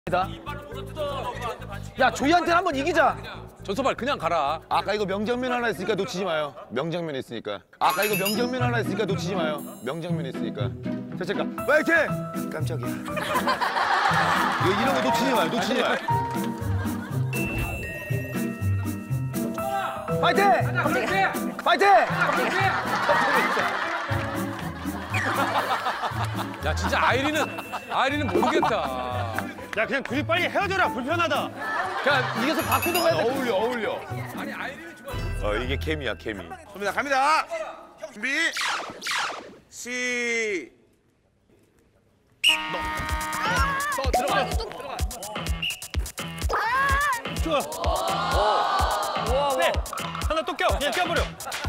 야, 조이한테는 한번 이기자. 전서발 그냥 가라. 아까 이거 명장면 하나 있으니까 놓치지 마요. 명장면 있으니까. 아까 이거 명장면 하나 있으니까 놓치지 마요. 명장면 있으니까. 자, 잠깐. 파이팅! 깜짝이야. 이거 이런 거 놓치지 마요. 놓치지 마요. 파이팅! 파이팅! 야 진짜 아이린은 모르겠다. 야 그냥 둘이 빨리 헤어져라. 불편하다. 그냥 이겨서 바꾸던가 해야 돼. 어울려. 아니 아이린은 좋아. 이게 케미야, 케미. 갑니다, 갑니다. 준비. 시. 들어가. 좋아. 네. 하나 또 껴. 그냥 껴버려.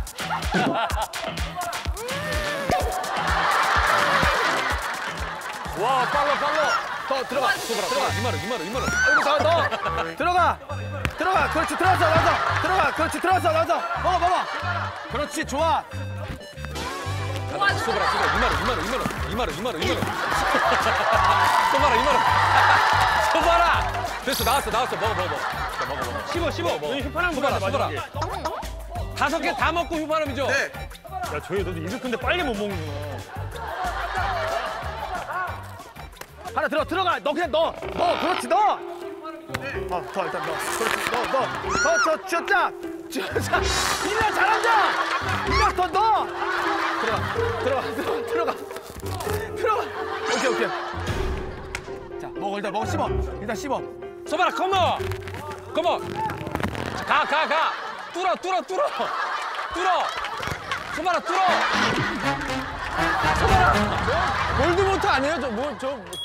와, 빨라. 더 들어가. 이마로. 아이고, 더. 들어가. 그렇지, 들어왔어, 나서. 들어가. 그렇지, 들어왔어, 나서. 먹어. 그렇지, 좋아. 소바라. 이마로. 소바라. 됐어 나왔어. 먹어. 씹어. 너희 휘파람 소바라. 소바라. 5개 다 먹고 휘파람이죠. 네. 야 저희 너도 입을 큰데 빨리 못 먹는구나. 하나 들어가. 너 그냥 넣어. 그렇지, 넣어. 더 일단 넣어. 그렇지, 더 쥐었자. 이리야, 잘한다. 이리야, 더 넣어. 들어가. 오케이. 자, 먹어, 일단 먹어, 씹어. 소바라 컴온. 가. 뚫어. 소바라 뚫어. 골드모트 아니에요? 저